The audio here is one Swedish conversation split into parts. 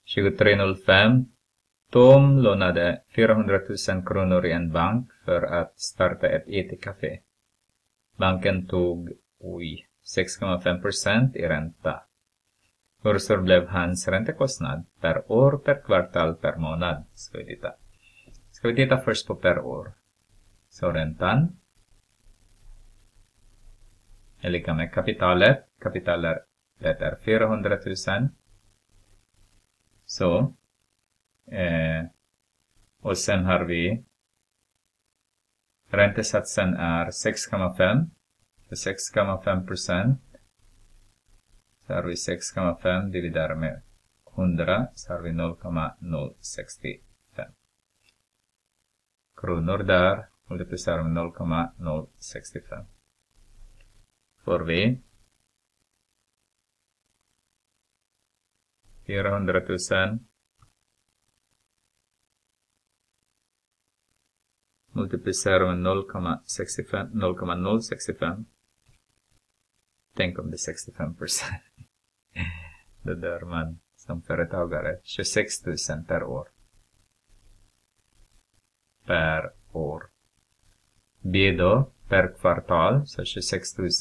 23:05. Tom lånade 400 000 kronor i en bank för att starta ett IT-café. Banken tog 6,5% i ränta. Hur stor blev hans räntekostnad per år, per kvartal, per månad? Ska vi titta först på per år. Så räntan är lika med kapitalet. Kapitalet är 400 000. Så. Och sen har vi räntesatsen är 6,5. Så 6,5%. Så har vi 6,5 dividerat med 100. Så har vi 0,065 kronor där. Multiplicerar med 0,065. Får vi 400 000 multiplicerar med 0,065. Tänk om det är 65%. Då dör man som företagare. 26 000 per år. Per år. B då, per kvartal. Så 26 000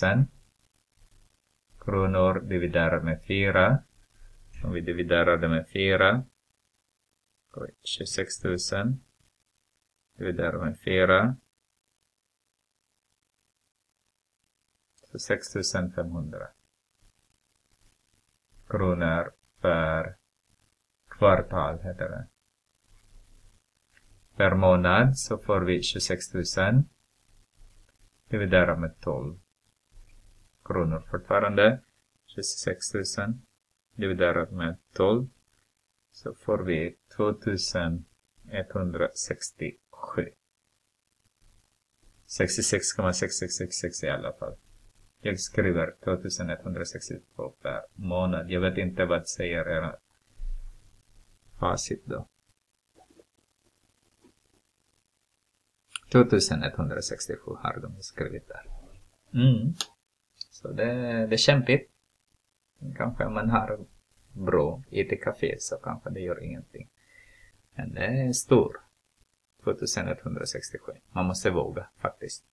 kronor dividerat med 4. Om vi dividerar det med 4. 26 000 dividerat med 4. Så 6 500 kronor per kvartal heter det. Per månad så får vi 26 000 dividerat med 12 kronor fortfarande. 26 000 dividerat med 12 så får vi 2167. 66,6666 i alla fall. Jag skriver 2162 per månad. Jag vet inte vad säger era facit då. 2167 har de skrivit där. Så det är kämpigt. Kanske man har bra IT-café så kanske det gör ingenting. Men det är stor. 2167. Man måste våga faktiskt.